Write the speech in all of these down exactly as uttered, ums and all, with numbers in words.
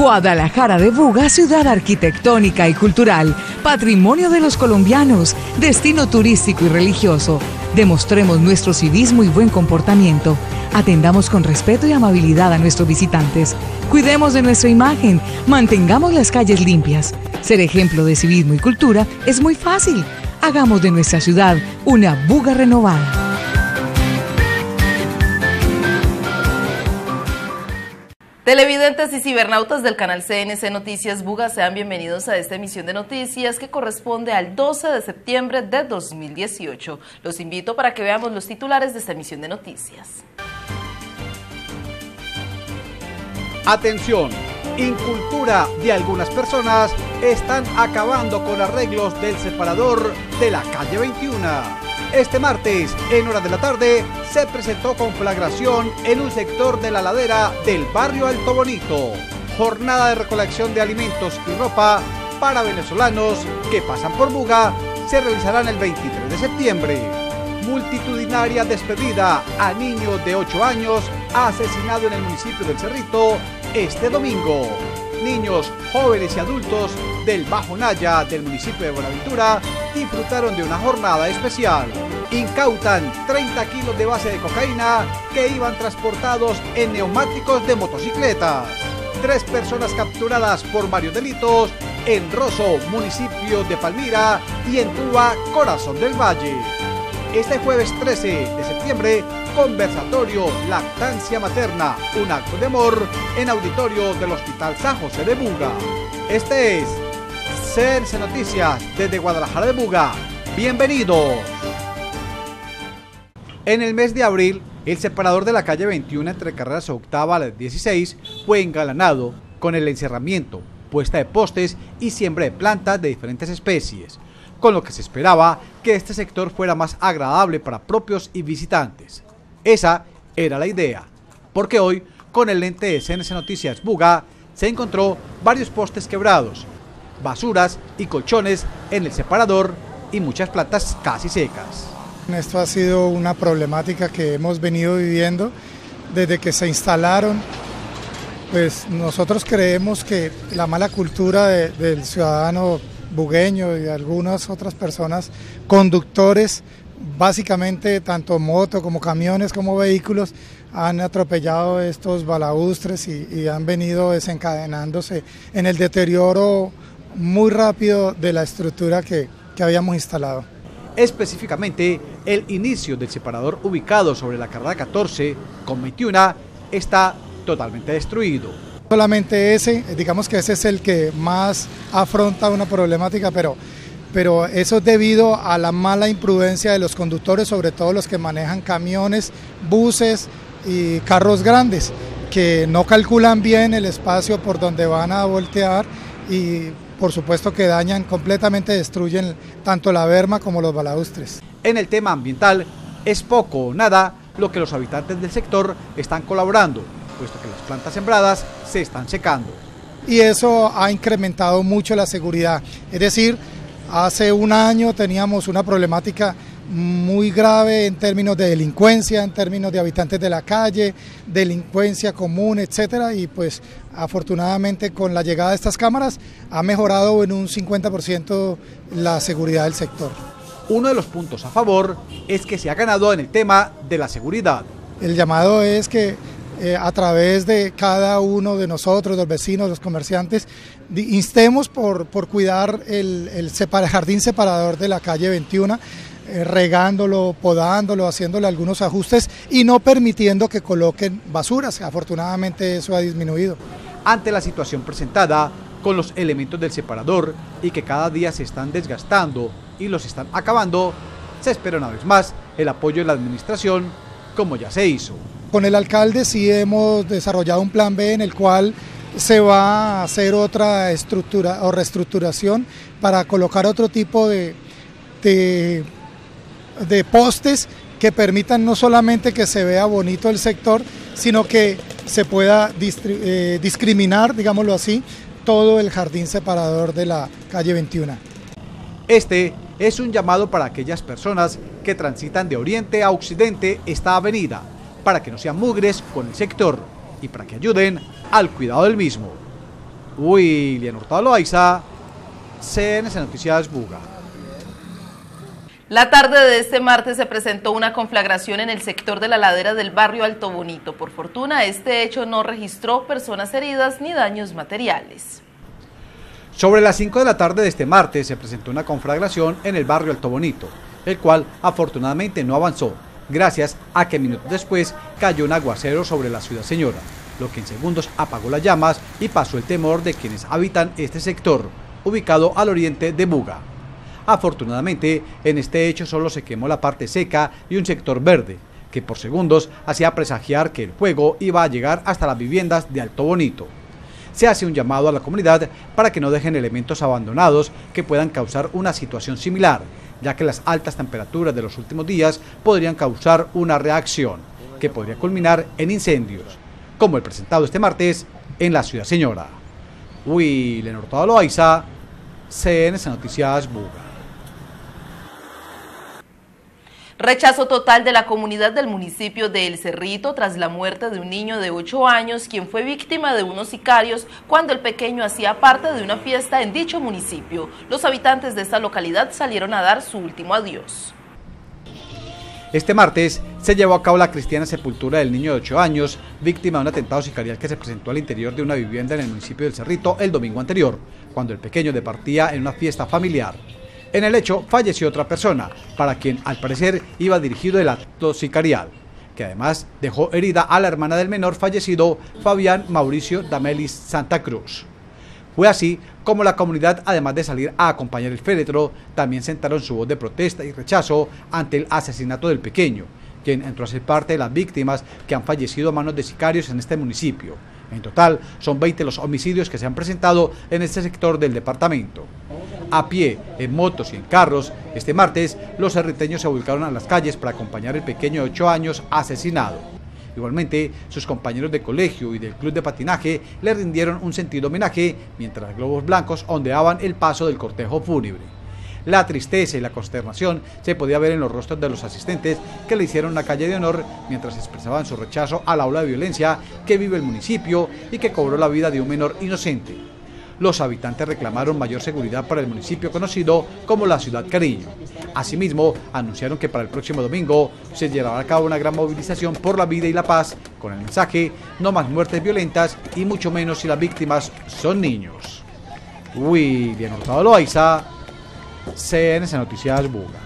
Guadalajara de Buga, ciudad arquitectónica y cultural, patrimonio de los colombianos, destino turístico y religioso. Demostremos nuestro civismo y buen comportamiento. Atendamos con respeto y amabilidad a nuestros visitantes. Cuidemos de nuestra imagen, mantengamos las calles limpias. Ser ejemplo de civismo y cultura es muy fácil. Hagamos de nuestra ciudad una Buga renovada. Televidentes y cibernautas del canal C N C Noticias Buga, sean bienvenidos a esta emisión de noticias que corresponde al doce de septiembre de dos mil dieciocho. Los invito para que veamos los titulares de esta emisión de noticias. Atención, incultura de algunas personas están acabando con arreglos del separador de la calle veintiuno. Este martes, en horas de la tarde, se presentó conflagración en un sector de la ladera del barrio Alto Bonito. Jornada de recolección de alimentos y ropa para venezolanos que pasan por Buga se realizará el veintitrés de septiembre. Multitudinaria despedida a niño de ocho años asesinado en el municipio del Cerrito este domingo. Niños, jóvenes y adultos del Bajo Naya del municipio de Buenaventura disfrutaron de una jornada especial. Incautan treinta kilos de base de cocaína que iban transportados en neumáticos de motocicletas. Tres personas capturadas por varios delitos en Rosso, municipio de Palmira, y en Tuba, corazón del Valle. Este jueves trece de septiembre, conversatorio Lactancia Materna, un acto de amor en auditorio del Hospital San José de Buga. Este es C N C Noticias desde Guadalajara de Buga. Bienvenidos. En el mes de abril, el separador de la calle veintiuno entre carreras octava a las dieciséis fue engalanado con el encerramiento, puesta de postes y siembra de plantas de diferentes especies, con lo que se esperaba que este sector fuera más agradable para propios y visitantes. Esa era la idea, porque hoy, con el lente de C N C Noticias Buga, se encontró varios postes quebrados, basuras y colchones en el separador y muchas plantas casi secas. Esto ha sido una problemática que hemos venido viviendo desde que se instalaron. Pues nosotros creemos que la mala cultura de, del ciudadano bugueño y de algunas otras personas, conductores, básicamente tanto moto como camiones como vehículos, han atropellado estos balaustres y, y han venido desencadenándose en el deterioro muy rápido de la estructura que, que habíamos instalado. Específicamente, el inicio del separador ubicado sobre la carrera catorce con veintiuno está totalmente destruido. Solamente ese, digamos que ese es el que más afronta una problemática, pero, pero eso es debido a la mala imprudencia de los conductores, sobre todo los que manejan camiones, buses y carros grandes, que no calculan bien el espacio por donde van a voltear y por supuesto que dañan, completamente destruyen tanto la berma como los balaustres. En el tema ambiental, es poco o nada lo que los habitantes del sector están colaborando, puesto que las plantas sembradas se están secando. Y eso ha incrementado mucho la seguridad, es decir, hace un año teníamos una problemática muy grave en términos de delincuencia, en términos de habitantes de la calle, delincuencia común, etcétera, y pues afortunadamente con la llegada de estas cámaras ha mejorado en un cincuenta por ciento la seguridad del sector. Uno de los puntos a favor es que se ha ganado en el tema de la seguridad. El llamado es que eh, a través de cada uno de nosotros, los vecinos, los comerciantes, instemos por, por cuidar el, el separa, jardín separador de la calle veintiuno, eh, regándolo, podándolo, haciéndole algunos ajustes y no permitiendo que coloquen basuras. Afortunadamente eso ha disminuido. Ante la situación presentada con los elementos del separador y que cada día se están desgastando y los están acabando, se espera una vez más el apoyo de la administración, como ya se hizo. Con el alcalde sí hemos desarrollado un plan B en el cual se va a hacer otra estructura o reestructuración para colocar otro tipo de, de, de postes que permitan no solamente que se vea bonito el sector, sino que se pueda eh, discriminar, digámoslo así, todo el jardín separador de la calle veintiuno. Este es un llamado para aquellas personas que transitan de oriente a occidente esta avenida, para que no sean mugres con el sector y para que ayuden al cuidado del mismo. William Hurtado Loaiza, C N C Noticias Buga. La tarde de este martes se presentó una conflagración en el sector de la ladera del barrio Alto Bonito. Por fortuna, este hecho no registró personas heridas ni daños materiales. Sobre las cinco de la tarde de este martes se presentó una conflagración en el barrio Alto Bonito, el cual afortunadamente no avanzó, gracias a que minutos después cayó un aguacero sobre la Ciudad Señora, lo que en segundos apagó las llamas y pasó el temor de quienes habitan este sector, ubicado al oriente de Buga. Afortunadamente, en este hecho solo se quemó la parte seca y un sector verde, que por segundos hacía presagiar que el fuego iba a llegar hasta las viviendas de Alto Bonito. Se hace un llamado a la comunidad para que no dejen elementos abandonados que puedan causar una situación similar, ya que las altas temperaturas de los últimos días podrían causar una reacción que podría culminar en incendios, como el presentado este martes en la Ciudad Señora. William Hurtado Loaiza, C N C Noticias Buga. Rechazo total de la comunidad del municipio de El Cerrito tras la muerte de un niño de ocho años, quien fue víctima de unos sicarios cuando el pequeño hacía parte de una fiesta en dicho municipio. Los habitantes de esta localidad salieron a dar su último adiós. Este martes se llevó a cabo la cristiana sepultura del niño de ocho años, víctima de un atentado sicarial que se presentó al interior de una vivienda en el municipio del Cerrito el domingo anterior, cuando el pequeño departía en una fiesta familiar. En el hecho falleció otra persona, para quien al parecer iba dirigido el acto sicarial, que además dejó herida a la hermana del menor fallecido, Fabián Mauricio Damelis Santa Cruz. Fue así como la comunidad, además de salir a acompañar el féretro, también sentaron su voz de protesta y rechazo ante el asesinato del pequeño, quien entró a ser parte de las víctimas que han fallecido a manos de sicarios en este municipio. En total, son veinte los homicidios que se han presentado en este sector del departamento. A pie, en motos y en carros, este martes los cerriteños se volcaron a las calles para acompañar al pequeño de ocho años asesinado. Igualmente, sus compañeros de colegio y del club de patinaje le rindieron un sentido homenaje mientras globos blancos ondeaban el paso del cortejo fúnebre. La tristeza y la consternación se podía ver en los rostros de los asistentes que le hicieron una calle de honor mientras expresaban su rechazo a la ola de violencia que vive el municipio y que cobró la vida de un menor inocente. Los habitantes reclamaron mayor seguridad para el municipio conocido como la Ciudad Cariño. Asimismo, anunciaron que para el próximo domingo se llevará a cabo una gran movilización por la vida y la paz, con el mensaje no más muertes violentas y mucho menos si las víctimas son niños. William Hurtado Loaiza, C N C Noticias Buga.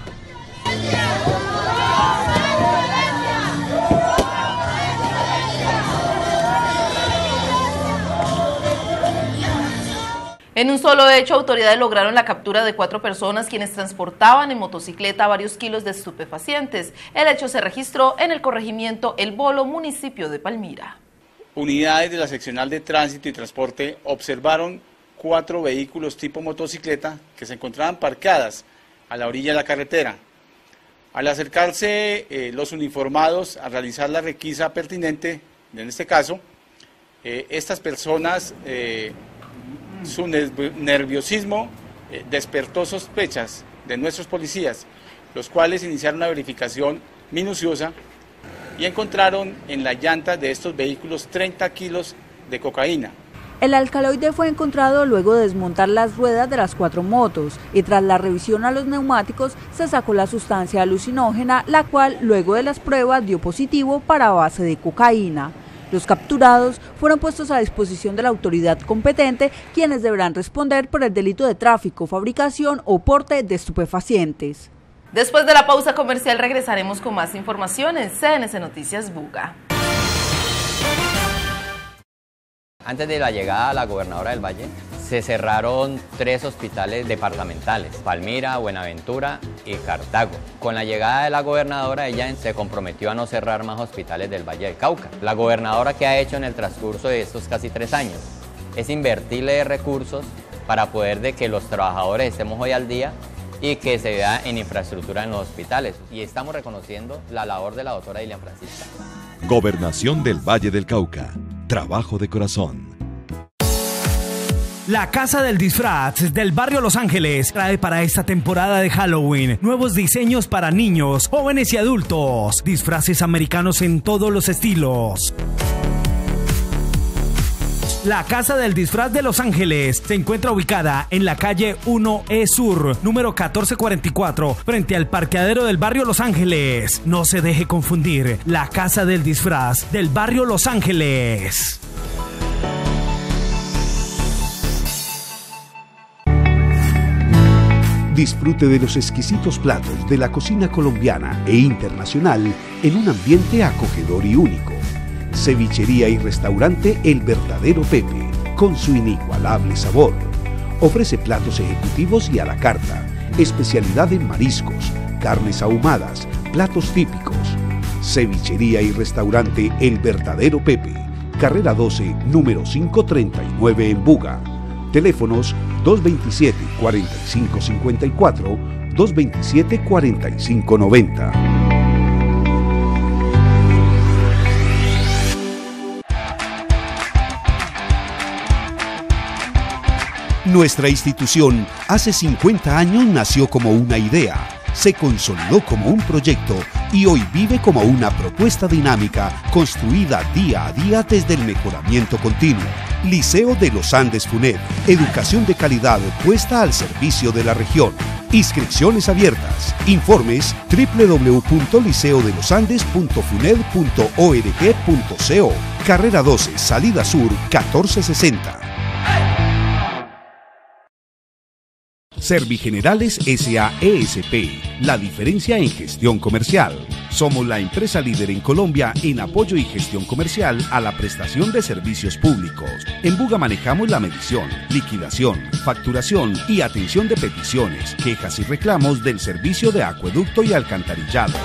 En un solo hecho, autoridades lograron la captura de cuatro personas quienes transportaban en motocicleta varios kilos de estupefacientes. El hecho se registró en el corregimiento El Bolo, municipio de Palmira. Unidades de la seccional de tránsito y transporte observaron cuatro vehículos tipo motocicleta que se encontraban parcadas a la orilla de la carretera. Al acercarse eh, los uniformados a realizar la requisa pertinente, en este caso, eh, estas personas... Eh, su nerviosismo eh, despertó sospechas de nuestros policías, los cuales iniciaron una verificación minuciosa y encontraron en la llanta de estos vehículos treinta kilos de cocaína. El alcaloide fue encontrado luego de desmontar las ruedas de las cuatro motos y tras la revisión a los neumáticos se sacó la sustancia alucinógena, la cual luego de las pruebas dio positivo para base de cocaína. Los capturados fueron puestos a disposición de la autoridad competente, quienes deberán responder por el delito de tráfico, fabricación o porte de estupefacientes. Después de la pausa comercial regresaremos con más información en C N C Noticias Buga. Antes de la llegada a la gobernadora del Valle, se cerraron tres hospitales departamentales, Palmira, Buenaventura y Cartago. Con la llegada de la gobernadora, ella se comprometió a no cerrar más hospitales del Valle del Cauca. La gobernadora, ¿qué ha hecho en el transcurso de estos casi tres años? Es invertirle recursos para poder de que los trabajadores estemos hoy al día y que se vea en infraestructura en los hospitales. Y estamos reconociendo la labor de la doctora Dilian Francisca. Gobernación del Valle del Cauca. Trabajo de corazón. La Casa del Disfraz del barrio Los Ángeles trae para esta temporada de Halloween nuevos diseños para niños, jóvenes y adultos. Disfraces americanos en todos los estilos. La Casa del Disfraz de Los Ángeles se encuentra ubicada en la calle uno E Sur, número catorce cuarenta y cuatro, frente al parqueadero del barrio Los Ángeles. No se deje confundir, la Casa del Disfraz del barrio Los Ángeles. Disfrute de los exquisitos platos de la cocina colombiana e internacional en un ambiente acogedor y único. Cevichería y restaurante El Verdadero Pepe, con su inigualable sabor. Ofrece platos ejecutivos y a la carta, especialidad en mariscos, carnes ahumadas, platos típicos. Cevichería y restaurante El Verdadero Pepe, carrera doce, número quinientos treinta y nueve en Buga. Teléfonos dos veintisiete, cuarenta y cinco cincuenta y cuatro, dos veintisiete, cuarenta y cinco noventa. Nuestra institución hace cincuenta años nació como una idea, se consolidó como un proyecto y hoy vive como una propuesta dinámica construida día a día desde el mejoramiento continuo. Liceo de los Andes FUNED, educación de calidad puesta al servicio de la región. Inscripciones abiertas. Informes doble u doble u doble u punto liceo de los andes punto funed punto org punto co. Carrera doce, salida sur catorce sesenta. Servigenerales S A E S P, la diferencia en gestión comercial. Somos la empresa líder en Colombia en apoyo y gestión comercial a la prestación de servicios públicos. En Buga manejamos la medición, liquidación, facturación y atención de peticiones, quejas y reclamos del servicio de acueducto y alcantarillado.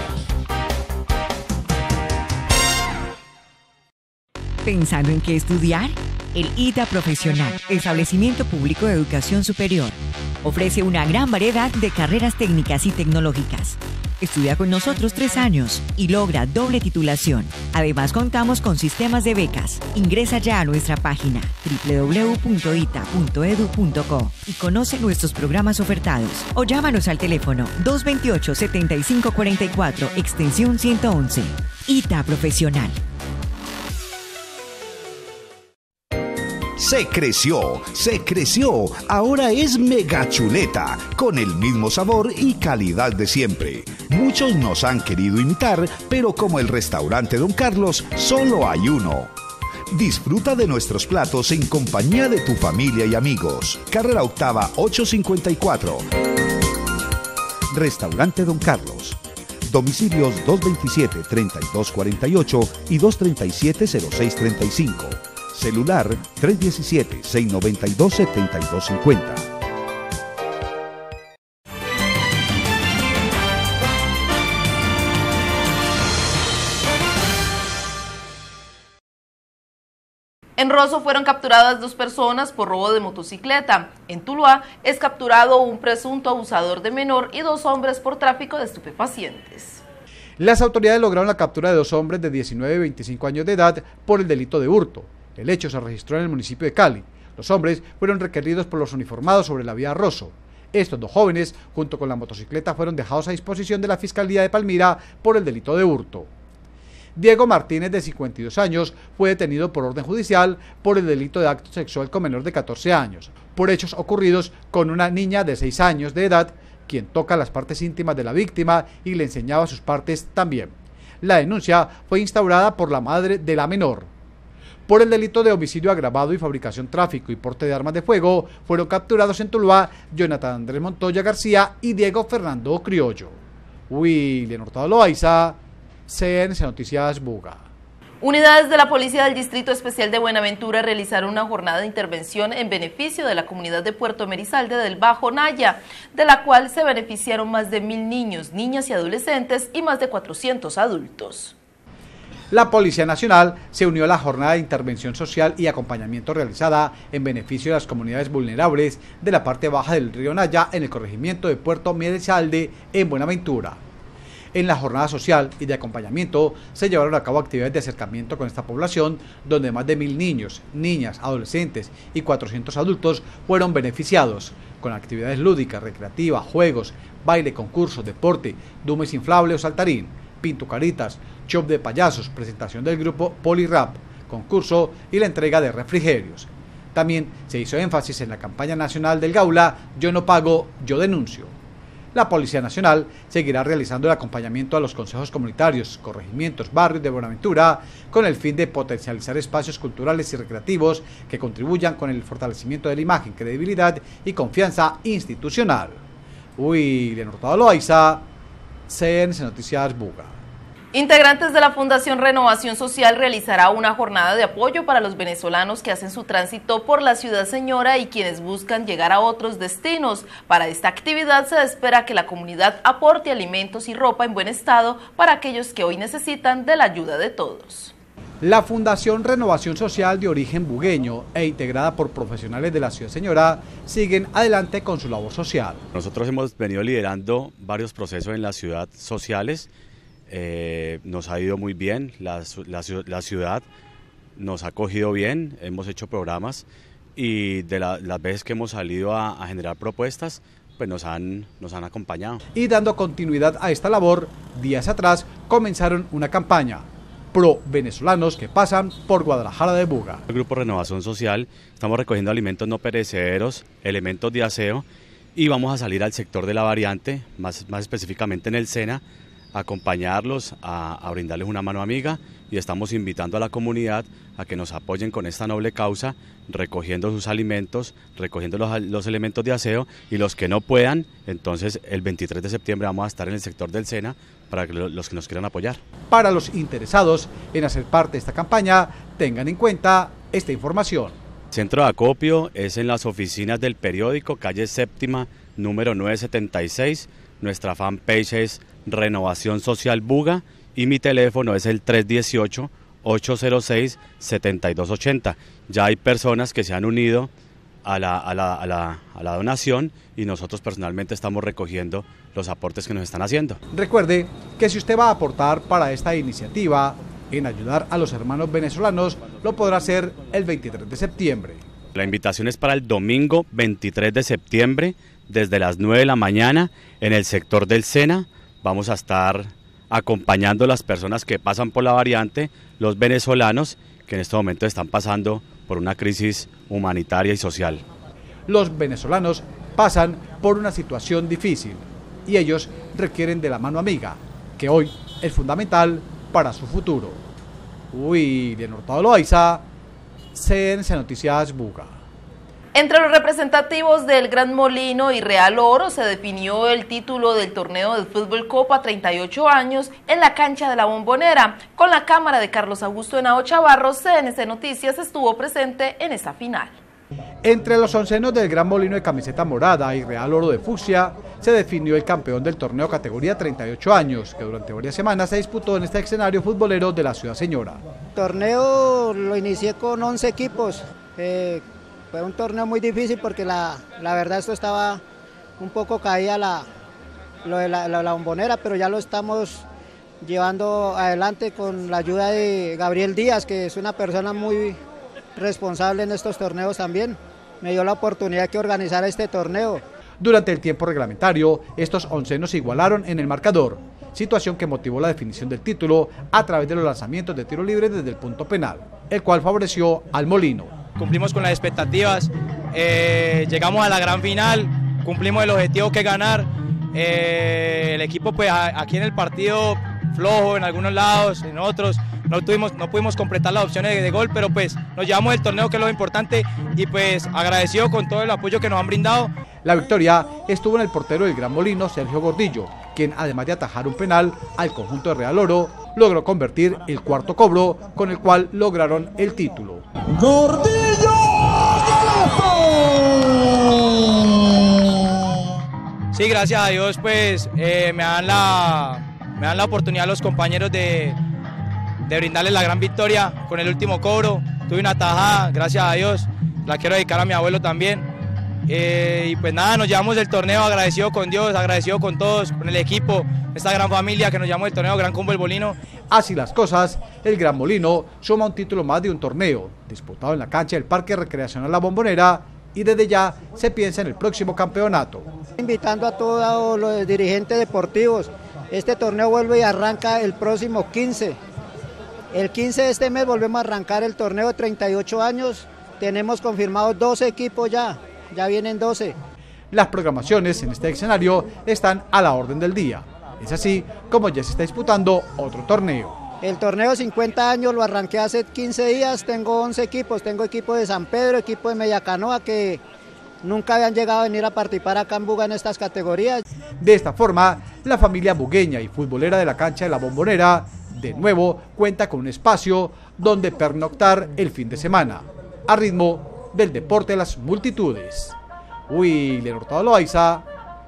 ¿Pensando en qué estudiar? El I T A Profesional, Establecimiento Público de Educación Superior, ofrece una gran variedad de carreras técnicas y tecnológicas. Estudia con nosotros tres años y logra doble titulación. Además, contamos con sistemas de becas. Ingresa ya a nuestra página doble u doble u doble u punto i t a punto e d u punto co y conoce nuestros programas ofertados. O llámanos al teléfono dos veintiocho, setenta y cinco cuarenta y cuatro, extensión ciento once. I T A Profesional. Se creció, se creció, ahora es Mega Chuleta, con el mismo sabor y calidad de siempre. Muchos nos han querido imitar, pero como el restaurante Don Carlos, solo hay uno. Disfruta de nuestros platos en compañía de tu familia y amigos. Carrera octava ochocientos cincuenta y cuatro. Restaurante Don Carlos. Domicilios dos veintisiete, treinta y dos cuarenta y ocho y dos treinta y siete, cero seis treinta y cinco. Celular tres diecisiete, seiscientos noventa y dos, setenta y dos cincuenta. En Rosso fueron capturadas dos personas por robo de motocicleta. En Tuluá es capturado un presunto abusador de menor y dos hombres por tráfico de estupefacientes. Las autoridades lograron la captura de dos hombres de diecinueve y veinticinco años de edad por el delito de hurto. El hecho se registró en el municipio de Cali. Los hombres fueron requeridos por los uniformados sobre la vía Rosso. Estos dos jóvenes, junto con la motocicleta, fueron dejados a disposición de la Fiscalía de Palmira por el delito de hurto. Diego Martínez, de cincuenta y dos años, fue detenido por orden judicial por el delito de acto sexual con menor de catorce años, por hechos ocurridos con una niña de seis años de edad, quien toca las partes íntimas de la víctima y le enseñaba sus partes también. La denuncia fue instaurada por la madre de la menor. Por el delito de homicidio agravado y fabricación, tráfico y porte de armas de fuego, fueron capturados en Tuluá Jonathan Andrés Montoya García y Diego Fernando Criollo. William Hurtado Loaiza, C N C Noticias Buga. Unidades de la Policía del Distrito Especial de Buenaventura realizaron una jornada de intervención en beneficio de la comunidad de Puerto Merizalde del Bajo Naya, de la cual se beneficiaron más de mil niños, niñas y adolescentes y más de cuatrocientos adultos. La Policía Nacional se unió a la jornada de intervención social y acompañamiento realizada en beneficio de las comunidades vulnerables de la parte baja del río Naya en el corregimiento de Puerto Merizalde en Buenaventura. En la jornada social y de acompañamiento se llevaron a cabo actividades de acercamiento con esta población, donde más de mil niños, niñas, adolescentes y cuatrocientos adultos fueron beneficiados, con actividades lúdicas, recreativas, juegos, baile, concursos, deporte, dumes inflable o saltarín, pintucaritas, shop de payasos, presentación del grupo Polirap, concurso y la entrega de refrigerios. También se hizo énfasis en la campaña nacional del Gaula Yo no pago, yo denuncio. La Policía Nacional seguirá realizando el acompañamiento a los consejos comunitarios, corregimientos, barrios de Buenaventura, con el fin de potencializar espacios culturales y recreativos que contribuyan con el fortalecimiento de la imagen, credibilidad y confianza institucional. William Hurtado Loaiza, C N C Noticias Buga. Integrantes de la Fundación Renovación Social realizará una jornada de apoyo para los venezolanos que hacen su tránsito por la ciudad señora y quienes buscan llegar a otros destinos. Para esta actividad se espera que la comunidad aporte alimentos y ropa en buen estado para aquellos que hoy necesitan de la ayuda de todos. La Fundación Renovación Social de origen bugueño e integrada por profesionales de la ciudad señora siguen adelante con su labor social. Nosotros hemos venido liderando varios procesos en la ciudad sociales. Eh, nos ha ido muy bien, la, la, la ciudad nos ha acogido bien, hemos hecho programas y de la, las veces que hemos salido a, a generar propuestas, pues nos han, nos han acompañado. Y dando continuidad a esta labor, días atrás comenzaron una campaña pro venezolanos que pasan por Guadalajara de Buga. El Grupo Renovación Social, estamos recogiendo alimentos no perecederos, elementos de aseo y vamos a salir al sector de la variante, más, más específicamente en el Sena, acompañarlos, a, a brindarles una mano amiga y estamos invitando a la comunidad a que nos apoyen con esta noble causa, recogiendo sus alimentos, recogiendo los, los elementos de aseo y los que no puedan, entonces el veintitrés de septiembre vamos a estar en el sector del Sena para que lo, los que nos quieran apoyar. Para los interesados en hacer parte de esta campaña, tengan en cuenta esta información. Centro de acopio es en las oficinas del periódico, calle séptima, número nueve setenta y seis, nuestra fanpage es Renovación Social Buga y mi teléfono es el tres uno ocho, ocho cero seis, siete dos ocho cero. Ya hay personas que se han unido a la, a, la, a, la, a la donación y nosotros personalmente estamos recogiendo los aportes que nos están haciendo. Recuerde que si usted va a aportar para esta iniciativa en ayudar a los hermanos venezolanos, lo podrá hacer el veintitrés de septiembre. La invitación es para el domingo veintitrés de septiembre desde las nueve de la mañana en el sector del Sena. Vamos a estar acompañando a las personas que pasan por la variante, los venezolanos que en este momento están pasando por una crisis humanitaria y social. Los venezolanos pasan por una situación difícil y ellos requieren de la mano amiga, que hoy es fundamental para su futuro. William Hurtado Loaiza, C N C Noticias Buga. Entre los representativos del Gran Molino y Real Oro se definió el título del torneo de fútbol Copa treinta y ocho años en la cancha de la Bombonera. Con la cámara de Carlos Augusto Henao Chavarro, C N C Noticias estuvo presente en esta final. Entre los oncenos del Gran Molino de camiseta morada y Real Oro de fucsia, se definió el campeón del torneo categoría treinta y ocho años, que durante varias semanas se disputó en este escenario futbolero de la ciudad señora. El torneo lo inicié con once equipos. Eh, Fue un torneo muy difícil porque la, la verdad esto estaba un poco caída la, lo de la, la, la bombonera, pero ya lo estamos llevando adelante con la ayuda de Gabriel Díaz, que es una persona muy responsable en estos torneos también. Me dio la oportunidad de organizar este torneo. Durante el tiempo reglamentario, estos oncenos se igualaron en el marcador, situación que motivó la definición del título a través de los lanzamientos de tiro libre desde el punto penal, el cual favoreció al Molino. Cumplimos con las expectativas, eh, llegamos a la gran final, cumplimos el objetivo que es ganar. Eh, el equipo pues a, aquí en el partido flojo en algunos lados, en otros no, tuvimos, no pudimos completar las opciones de, de gol, pero pues nos llevamos el torneo, que es lo importante, y pues agradecido con todo el apoyo que nos han brindado. La victoria estuvo en el portero del Gran Molino, Sergio Gordillo, quien además de atajar un penal al conjunto de Real Oro, logró convertir el cuarto cobro, con el cual lograron el título. ¡Gordillo! Sí, gracias a Dios pues eh, me, dan la, me dan la oportunidad los compañeros de, de brindarles la gran victoria con el último cobro. Tuve una tajada, gracias a Dios, la quiero dedicar a mi abuelo también. Eh, y pues nada, nos llevamos del torneo agradecido con Dios, agradecido con todos, con el equipo, esta gran familia que nos llevamos del torneo Gran Combo El Molino. Así las cosas, el Gran Molino suma un título más de un torneo, disputado en la cancha del Parque Recreacional La Bombonera, y desde ya se piensa en el próximo campeonato. Invitando a todos los dirigentes deportivos, este torneo vuelve y arranca el próximo quince El quince de este mes volvemos a arrancar el torneo de treinta y ocho años, tenemos confirmados doce equipos ya, ya vienen doce. Las programaciones en este escenario están a la orden del día. Es así como ya se está disputando otro torneo. El torneo cincuenta años lo arranqué hace quince días, tengo once equipos, tengo equipo de San Pedro, equipo de Mediacanoa que nunca habían llegado a venir a participar acá en Buga en estas categorías. De esta forma, la familia bugueña y futbolera de la cancha de la Bombonera, de nuevo cuenta con un espacio donde pernoctar el fin de semana, a ritmo del deporte de las multitudes. William Hurtado Loaiza,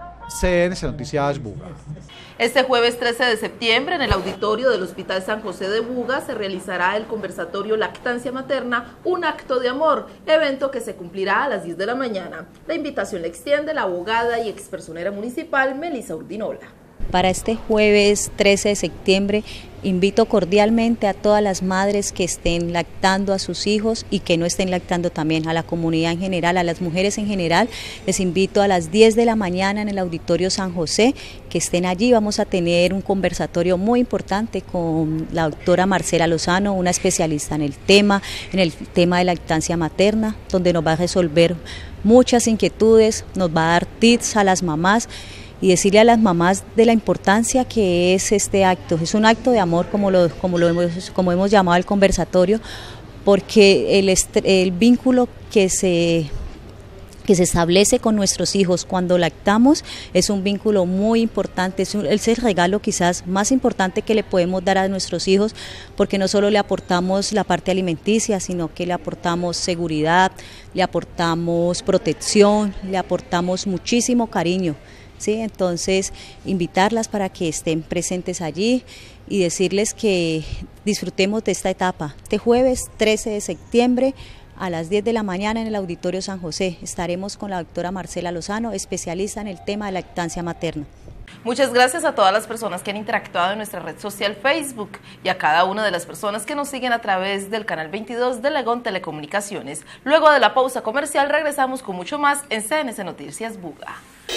C N C Noticias Buga. Este jueves trece de septiembre, en el auditorio del Hospital San José de Buga, se realizará el conversatorio Lactancia Materna, un acto de amor, evento que se cumplirá a las diez de la mañana. La invitación la extiende la abogada y expersonera municipal Melissa Urdinola. Para este jueves trece de septiembre invito cordialmente a todas las madres que estén lactando a sus hijos y que no estén lactando también, a la comunidad en general, a las mujeres en general. Les invito a las diez de la mañana en el Auditorio San José, que estén allí. Vamos a tener un conversatorio muy importante con la doctora Marcela Lozano, una especialista en el tema, en el tema de lactancia materna, donde nos va a resolver muchas inquietudes, nos va a dar tips a las mamás y decirle a las mamás de la importancia que es este acto. Es un acto de amor, como lo, como lo hemos, como hemos llamado el conversatorio, porque el, el vínculo que se, que se establece con nuestros hijos cuando lactamos es un vínculo muy importante, es, un, es el regalo quizás más importante que le podemos dar a nuestros hijos, porque no solo le aportamos la parte alimenticia, sino que le aportamos seguridad, le aportamos protección, le aportamos muchísimo cariño. Sí, entonces invitarlas para que estén presentes allí y decirles que disfrutemos de esta etapa. Este jueves trece de septiembre a las diez de la mañana en el Auditorio San José estaremos con la doctora Marcela Lozano, especialista en el tema de lactancia materna. Muchas gracias a todas las personas que han interactuado en nuestra red social Facebook y a cada una de las personas que nos siguen a través del canal veintidós de Legón Telecomunicaciones. Luego de la pausa comercial regresamos con mucho más en C N C Noticias Buga.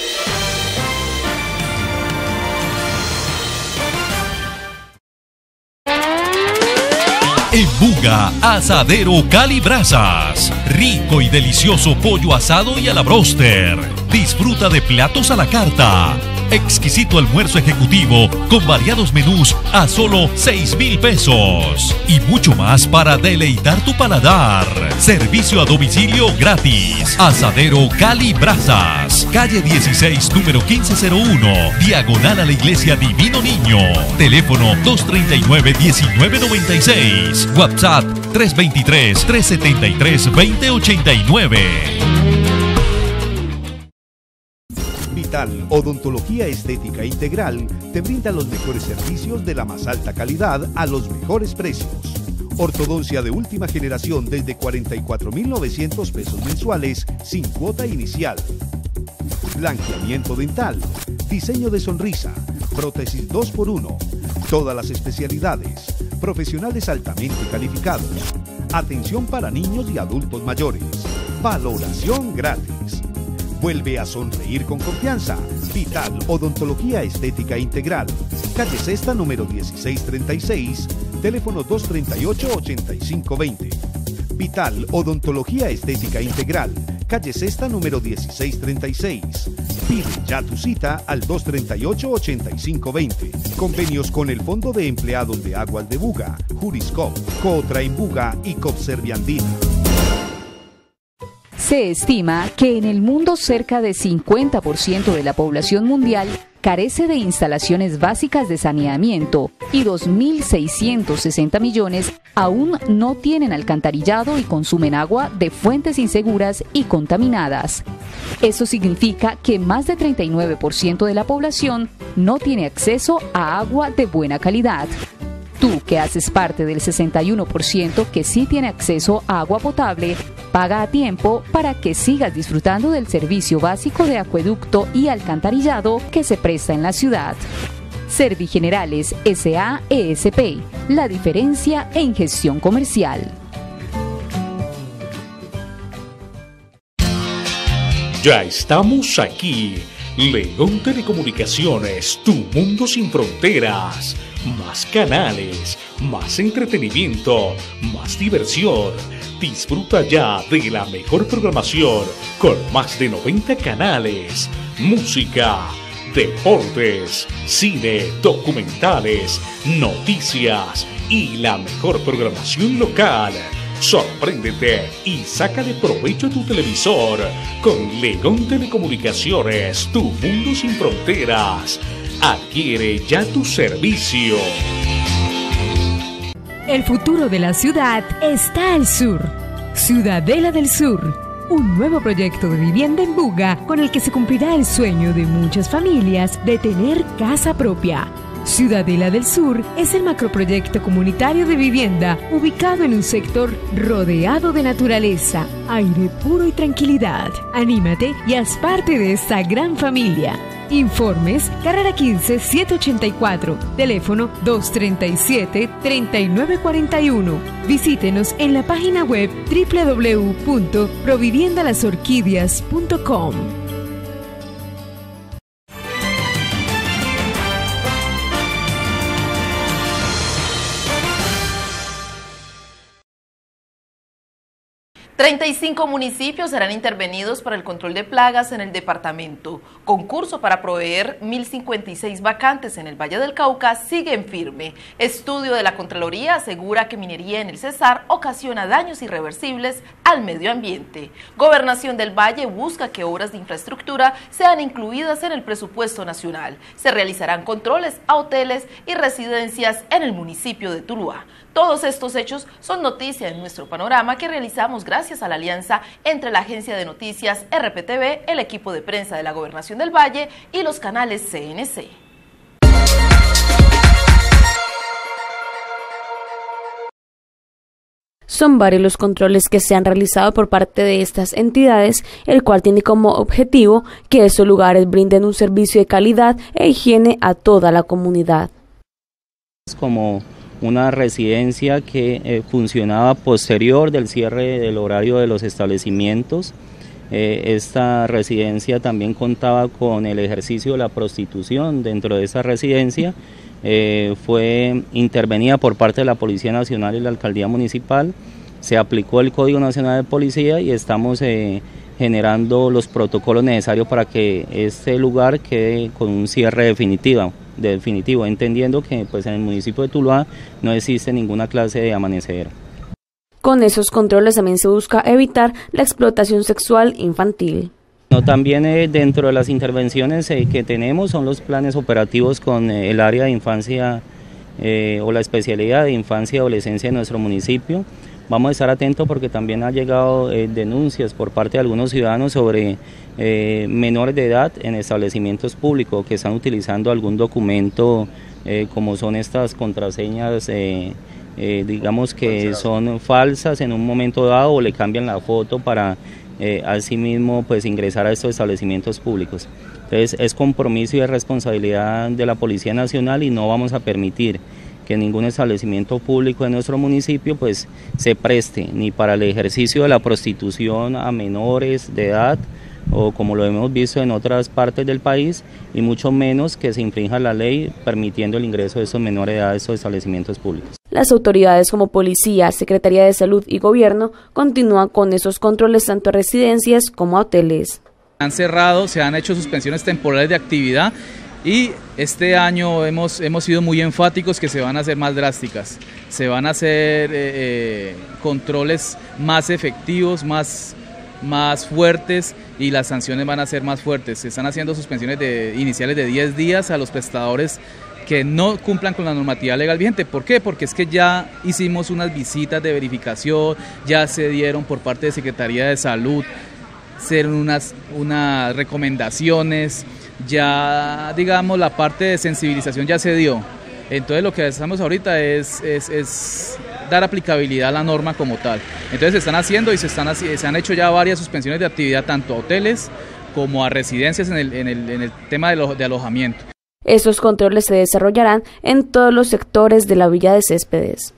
En Buga, Asadero Cali Brasas. Rico y delicioso pollo asado y a la bróster. Disfruta de platos a la carta. Exquisito almuerzo ejecutivo con variados menús a solo seis mil pesos. Y mucho más para deleitar tu paladar. Servicio a domicilio gratis. Asadero Cali Brasas. Calle dieciséis, número quince cero uno. Diagonal a la Iglesia Divino Niño. Teléfono dos treinta y nueve, diecinueve noventa y seis. WhatsApp tres veintitrés, trescientos setenta y tres, veinte ochenta y nueve. Vital Odontología Estética Integral te brinda los mejores servicios de la más alta calidad a los mejores precios. Ortodoncia de última generación desde cuarenta y cuatro mil novecientos pesos mensuales sin cuota inicial. Blanqueamiento dental, diseño de sonrisa, prótesis dos por uno, todas las especialidades, profesionales altamente calificados, atención para niños y adultos mayores, valoración gratis. Vuelve a sonreír con confianza. Vital Odontología Estética Integral. Calle Sexta, número dieciséis treinta y seis. Teléfono dos treinta y ocho, ochenta y cinco veinte. Vital Odontología Estética Integral. Calle Sexta, número dieciséis treinta y seis. Pide ya tu cita al dos treinta y ocho, ochenta y cinco veinte. Convenios con el Fondo de Empleados de Aguas de Buga, Juriscop, Cotrain Buga y Copserviandina. Se estima que en el mundo cerca de cincuenta por ciento de la población mundial carece de instalaciones básicas de saneamiento y dos mil seiscientos sesenta millones aún no tienen alcantarillado y consumen agua de fuentes inseguras y contaminadas. Eso significa que más de treinta y nueve por ciento de la población no tiene acceso a agua de buena calidad. Tú, que haces parte del sesenta y uno por ciento que sí tiene acceso a agua potable, paga a tiempo para que sigas disfrutando del servicio básico de acueducto y alcantarillado que se presta en la ciudad. Servigenerales S A E S P, la diferencia en gestión comercial. Ya estamos aquí. Legón Telecomunicaciones, tu mundo sin fronteras. más canales, más entretenimiento, más diversión. Disfruta ya de la mejor programación con más de noventa canales, música, deportes, cine, documentales, noticias y la mejor programación local. Sorpréndete y sácale provecho a tu televisor con León Telecomunicaciones, tu mundo sin fronteras. Adquiere ya tu servicio. El futuro de la ciudad está al sur. Ciudadela del Sur, un nuevo proyecto de vivienda en Buga con el que se cumplirá el sueño de muchas familias de tener casa propia. Ciudadela del Sur es el macroproyecto comunitario de vivienda ubicado en un sector rodeado de naturaleza, aire puro y tranquilidad. Anímate y haz parte de esta gran familia. Informes, carrera quince, setecientos ochenta y cuatro, teléfono dos treinta y siete, treinta y nueve cuarenta y uno. Visítenos en la página web doble u doble u doble u punto provivienda las orquídeas punto com. treinta y cinco municipios serán intervenidos para el control de plagas en el departamento. Concurso para proveer mil cincuenta y seis vacantes en el Valle del Cauca sigue en firme. Estudio de la Contraloría asegura que minería en el Cesar ocasiona daños irreversibles al medio ambiente. Gobernación del Valle busca que obras de infraestructura sean incluidas en el presupuesto nacional. Se realizarán controles a hoteles y residencias en el municipio de Tuluá. Todos estos hechos son noticia en nuestro panorama que realizamos gracias a la alianza entre la agencia de noticias R P T V, el equipo de prensa de la Gobernación del Valle y los canales C N C. Son varios los controles que se han realizado por parte de estas entidades, el cual tiene como objetivo que estos lugares brinden un servicio de calidad e higiene a toda la comunidad. Como una residencia que eh, funcionaba posterior del cierre del horario de los establecimientos. Eh, esta residencia también contaba con el ejercicio de la prostitución dentro de esa residencia. Eh, fue intervenida por parte de la Policía Nacional y la Alcaldía Municipal. Se aplicó el Código Nacional de Policía y estamos eh, generando los protocolos necesarios para que este lugar quede con un cierre definitivo. definitivo, entendiendo que pues en el municipio de Tuluá no existe ninguna clase de amanecedero. Con esos controles también se busca evitar la explotación sexual infantil. No, también eh, dentro de las intervenciones eh, que tenemos son los planes operativos con eh, el área de infancia eh, o la especialidad de infancia y adolescencia de nuestro municipio. Vamos a estar atentos porque también ha llegado eh, denuncias por parte de algunos ciudadanos sobre eh, menores de edad en establecimientos públicos que están utilizando algún documento eh, como son estas contraseñas, eh, eh, digamos que son falsas en un momento dado o le cambian la foto para eh, asimismo pues ingresar a estos establecimientos públicos. Entonces es compromiso y responsabilidad de la Policía Nacional y no vamos a permitir que ningún establecimiento público de nuestro municipio pues se preste ni para el ejercicio de la prostitución a menores de edad o como lo hemos visto en otras partes del país y mucho menos que se infrinja la ley permitiendo el ingreso de esos menores de edad a estos establecimientos públicos. Las autoridades como Policía, Secretaría de Salud y Gobierno continúan con esos controles tanto a residencias como a hoteles. Han cerrado, se han hecho suspensiones temporales de actividad. Y este año hemos, hemos sido muy enfáticos que se van a hacer más drásticas, se van a hacer eh, eh, controles más efectivos, más, más fuertes y las sanciones van a ser más fuertes. Se están haciendo suspensiones de, iniciales de diez días a los prestadores que no cumplan con la normativa legal vigente. ¿Por qué? Porque es que ya hicimos unas visitas de verificación, ya se dieron por parte de Secretaría de Salud, se dieron unas, unas recomendaciones. Ya digamos la parte de sensibilización ya se dio, entonces lo que estamos ahorita es, es, es dar aplicabilidad a la norma como tal. Entonces se están haciendo y se, están, se han hecho ya varias suspensiones de actividad tanto a hoteles como a residencias en el, en el, en el tema de, lo, de alojamiento. Estos controles se desarrollarán en todos los sectores de la Villa de Céspedes.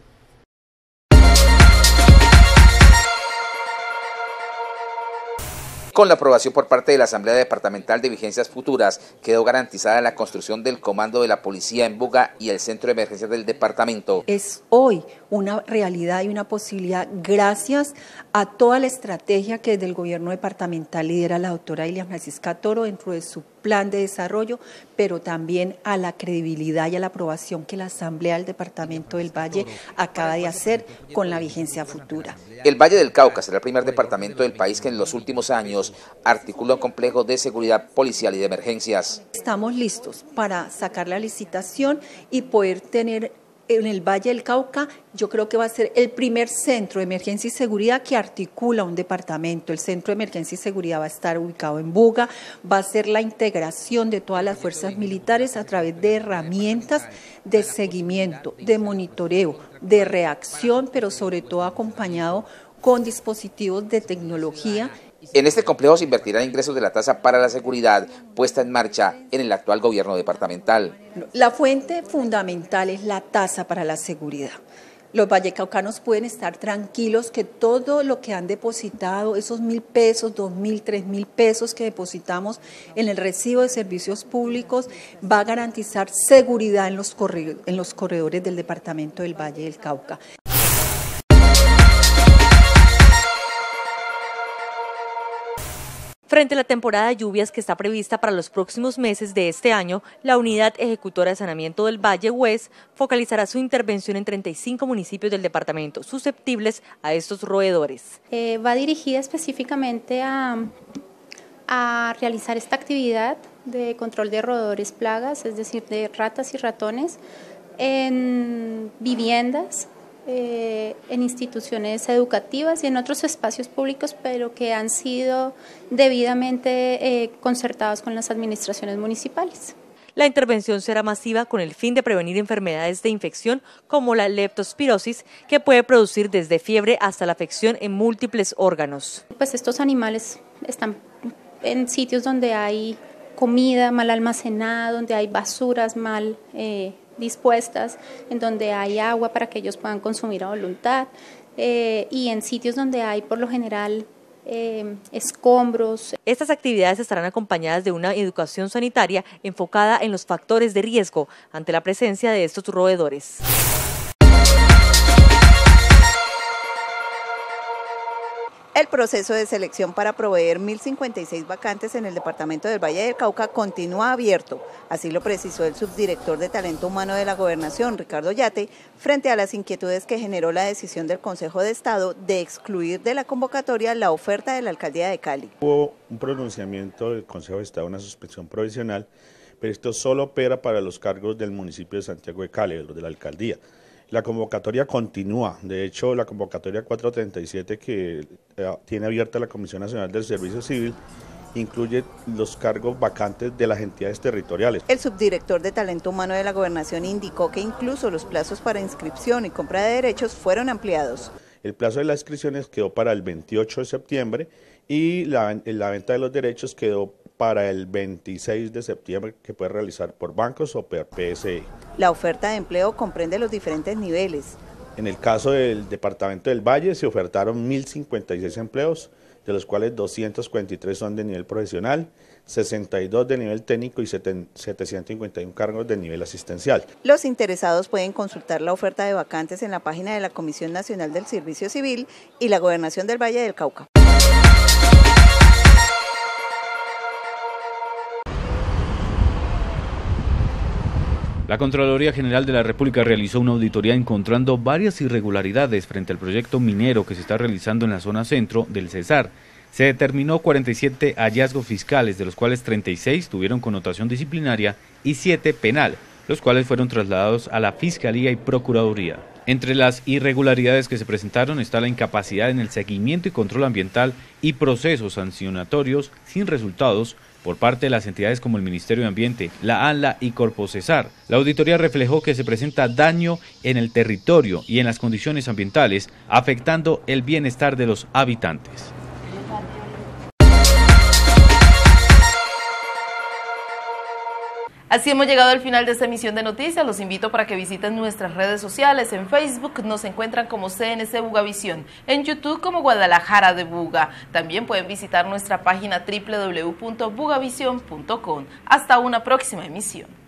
con la aprobación por parte de la Asamblea Departamental de Vigencias Futuras, quedó garantizada la construcción del Comando de la Policía en Buga y el Centro de Emergencias del departamento. Es hoy una realidad y una posibilidad gracias a toda la estrategia que desde el gobierno departamental lidera la doctora Ilia Francisca Toro dentro de su plan de desarrollo, pero también a la credibilidad y a la aprobación que la Asamblea del Departamento del Valle acaba de hacer con la vigencia futura. El Valle del Cauca será el primer departamento del país que en los últimos años articula un complejo de seguridad policial y de emergencias. Estamos listos para sacar la licitación y poder tener en el Valle del Cauca, yo creo que va a ser el primer centro de emergencia y seguridad que articula un departamento. El centro de emergencia y seguridad va a estar ubicado en Buga, va a ser la integración de todas las fuerzas militares a través de herramientas de seguimiento, de monitoreo, de reacción, pero sobre todo acompañado con dispositivos de tecnología. En este complejo se invertirán ingresos de la tasa para la seguridad puesta en marcha en el actual gobierno departamental. La fuente fundamental es la tasa para la seguridad. Los vallecaucanos pueden estar tranquilos que todo lo que han depositado, esos mil pesos, dos mil, tres mil pesos que depositamos en el recibo de servicios públicos, va a garantizar seguridad en los corredores, en los corredores del departamento del Valle del Cauca. Frente a la temporada de lluvias que está prevista para los próximos meses de este año, la Unidad Ejecutora de Saneamiento del Valle U E S focalizará su intervención en treinta y cinco municipios del departamento susceptibles a estos roedores. Eh, va dirigida específicamente a, a realizar esta actividad de control de roedores plagas, es decir, de ratas y ratones, en viviendas, Eh, en instituciones educativas y en otros espacios públicos, pero que han sido debidamente eh, concertados con las administraciones municipales. La intervención será masiva con el fin de prevenir enfermedades de infección como la leptospirosis, que puede producir desde fiebre hasta la afección en múltiples órganos. Pues estos animales están en sitios donde hay comida mal almacenada, donde hay basuras mal eh, dispuestas, en donde hay agua para que ellos puedan consumir a voluntad eh, y en sitios donde hay por lo general eh, escombros. Estas actividades estarán acompañadas de una educación sanitaria enfocada en los factores de riesgo ante la presencia de estos roedores. El proceso de selección para proveer mil cincuenta y seis vacantes en el departamento del Valle del Cauca continúa abierto, así lo precisó el subdirector de Talento Humano de la Gobernación, Ricardo Yate, frente a las inquietudes que generó la decisión del Consejo de Estado de excluir de la convocatoria la oferta de la Alcaldía de Cali. Hubo un pronunciamiento del Consejo de Estado, una suspensión provisional, pero esto solo opera para los cargos del municipio de Santiago de Cali, los de la Alcaldía. La convocatoria continúa, de hecho la convocatoria cuatrocientos treinta y siete que eh, tiene abierta la Comisión Nacional del Servicio Civil incluye los cargos vacantes de las entidades territoriales. El subdirector de Talento Humano de la Gobernación indicó que incluso los plazos para inscripción y compra de derechos fueron ampliados. El plazo de las inscripciones quedó para el veintiocho de septiembre y la, la venta de los derechos quedó para el veintiséis de septiembre, que puede realizar por bancos o por P S E. La oferta de empleo comprende los diferentes niveles. En el caso del departamento del Valle se ofertaron mil cincuenta y seis empleos, de los cuales doscientos cuarenta y tres son de nivel profesional, sesenta y dos de nivel técnico y setecientos cincuenta y uno cargos de nivel asistencial. Los interesados pueden consultar la oferta de vacantes en la página de la Comisión Nacional del Servicio Civil y la Gobernación del Valle del Cauca. La Contraloría General de la República realizó una auditoría encontrando varias irregularidades frente al proyecto minero que se está realizando en la zona centro del Cesar. Se determinó cuarenta y siete hallazgos fiscales, de los cuales treinta y seis tuvieron connotación disciplinaria y siete penal, los cuales fueron trasladados a la Fiscalía y Procuraduría. Entre las irregularidades que se presentaron está la incapacidad en el seguimiento y control ambiental y procesos sancionatorios sin resultados por parte de las entidades como el Ministerio de Ambiente, la ANLA y Corpocesar. La auditoría reflejó que se presenta daño en el territorio y en las condiciones ambientales, afectando el bienestar de los habitantes. Así hemos llegado al final de esta emisión de noticias. Los invito para que visiten nuestras redes sociales. En Facebook nos encuentran como C N C Bugavisión, en YouTube como Guadalajara de Buga. También pueden visitar nuestra página doble u doble u doble u punto bugavisión punto com. Hasta una próxima emisión.